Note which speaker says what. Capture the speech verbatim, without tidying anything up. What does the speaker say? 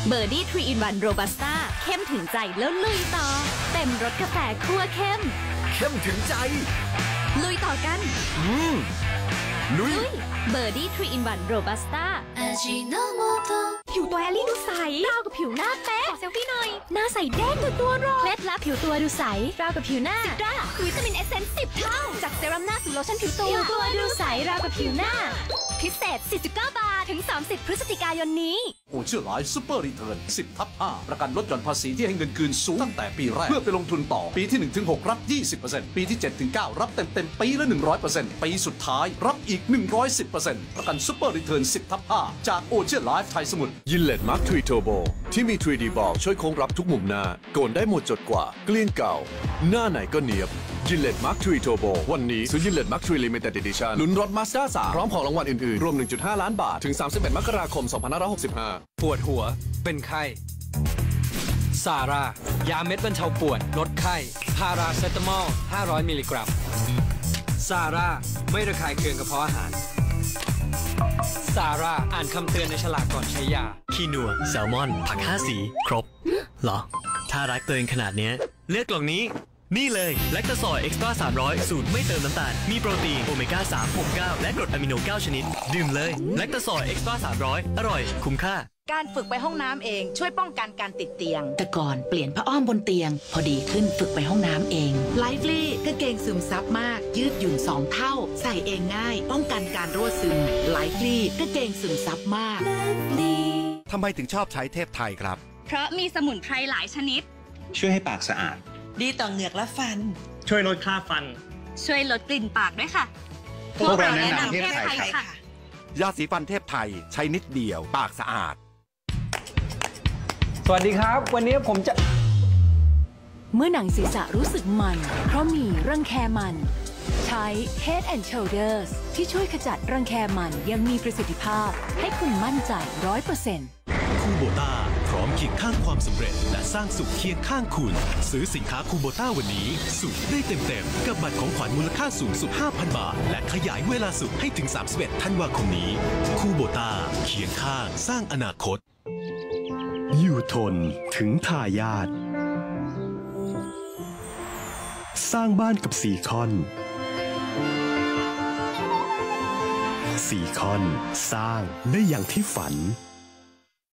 Speaker 1: เบอร์ดี้ทรีอินวันโรบัสต้าเข้มถึงใจแล้วลุยต่อเต็มรสกาแฟคั่วเข้ม
Speaker 2: เข้มถึงใจ
Speaker 1: ลุยต่อกัน
Speaker 2: อืมลุย
Speaker 1: เบอร์ดี้ทรีอินวันโรบัสต้าผิวตัวแอลลี่ดูใสราวกับผิวหน้าเป๊ะขอเซลฟี่หน่อยหน้าใสเด้งตัวตัวรอเคล็ดลับผิวตัวดูใสราวกับผิวหน้าซิตราวิตามินเอเซนส์สิบเท่าจากเซรั่มหน้าสู่โลชั่นผิวตัวผิวตัวดูใสราวกับผิวหน้าพิเศษ สี่สิบเก้า บาทถึงสามสิบพฤศจิกายนนี้
Speaker 3: โอเชียร์ไลฟ์ซูเปอร์รีเทิร์น สิบทับห้า ประกันลดหย่อนภาษีที่ให้เงินคืนสูงตั้งแต่ปีแรกเพื่อไปลงทุนต่อปีที่ หนึ่งถึงหก รับ ยี่สิบเปอร์เซ็นต์ ปีที่ เจ็ดถึงเก้า รับเต็มเต็มปีละ หนึ่งร้อยเปอร์เซ็นต์ ปีสุดท้ายรับอีก หนึ่งร้อยสิบเปอร์เซ็นต์ ประกันซูเปอร์รีเทิร์น สิบทับห้า จากโอเชียร์ไลฟ์ไทยสมุทร
Speaker 4: ยินเลตมาร์คทรีโทโบที่มี ทรี ดี บอลช่วยโค้งรับทุกมุมหน้าโกนได้หมดจดกว่าเกลี้ยงเก่าหน้าไหนก็เนียบยินเลตมาร์คทรีโทโบวันนี้ซื้อยินเลตมาร์คทรีลิมิเต็ดเอดิชั่นลุ้นรถมาสด้าสามพร้อมของรางวัลอื่นๆรวม หนึ่งจุดห้า ล้านบาทถึงสามสิบเอ็ดมกราคมสองพันห้าร้อยหกสิบห้า
Speaker 5: ปวดหัวเป็นไข้ซาร่ายาเม็ดบรรเทาปวดลดไข้พาราเซตามอลห้าร้อยมิลลิกรัมซาร่าไม่ระคายเคืองกระเพาะอาหารซาร่าอ่านคำเตือนในฉลากก่อนใช้ยา
Speaker 6: คีนัวแซลมอนผักห้าสีครบเหรอถ้ารักตัวเองขนาดนี้เลือกกล่องนี้นี่เลยแลคตาซอยเอ็กซ์ตร้าสามร้อยสูตรไม่เติมน้ำตาลมีโปรตีนโอเมก้าสาม หก เก้าและกรดอะมิโนเก้าชนิดดื่มเลยแลคตาซอยเอ็กซ์ตร้าสามร้อยอร่อยคุ้มค่า
Speaker 7: การฝึกไปห้องน้ำเองช่วยป้องกันการติดเตียงแต่ก่อนเปลี่ยนผ้าอ้อมบนเตียงพอดีขึ้นฝึกไปห้องน้ำเองไลฟ์ลี่กางเกงซึมซับมากยืดหยุ่นสองเท่าใส่เองง่ายป้องกันการรั่วซึมไลฟ์ลี่กางเกงซึมซับมาก
Speaker 8: ทำไมถึงชอบใช้เทพไทยครับ
Speaker 1: เพราะมีสมุนไพรหลายชนิด
Speaker 9: ช่วยให้ปากสะอาด
Speaker 7: ดีต่อเหงือกและฟัน
Speaker 9: ช่วยลดคราบฟัน
Speaker 1: ช่วยลดกลิ่นปากด้วยค่ะ
Speaker 9: พวกเราแนะนำเทพไทยค่ะ
Speaker 8: ยาสีฟันเทพไทยใช้นิดเดียวปากสะอาด
Speaker 5: สวัสดีครับวันนี้ผมจะ
Speaker 1: เมื่อหนังศีรษะรู้สึกมันเพราะมีรังแคมันใช้ Head and Shoulders ที่ช่วยขจัดรังแคมันยังมีประสิทธิภาพให้คุณมั่นใจ ร้อยเปอร์เซ็นต์
Speaker 10: คูโบต้าพร้อมเคียงข้างความสำเร็จและสร้างสุขเคียงข้างคุณซื้อสินค้าคูโบต้าวันนี้สุขได้เต็มๆกับบัตรของขวัญมูลค่าสูงสุด ห้าพัน บาทและขยายเวลาสุขให้ถึงสามสิบเอ็ดธันวาคมนี้คูโบต้าเคียงข้างสร้างอนาคต
Speaker 11: อยู่ทนถึงทายาทสร้างบ้านกับซีคอนซีคอนสร้างได้อย่างที่ฝัน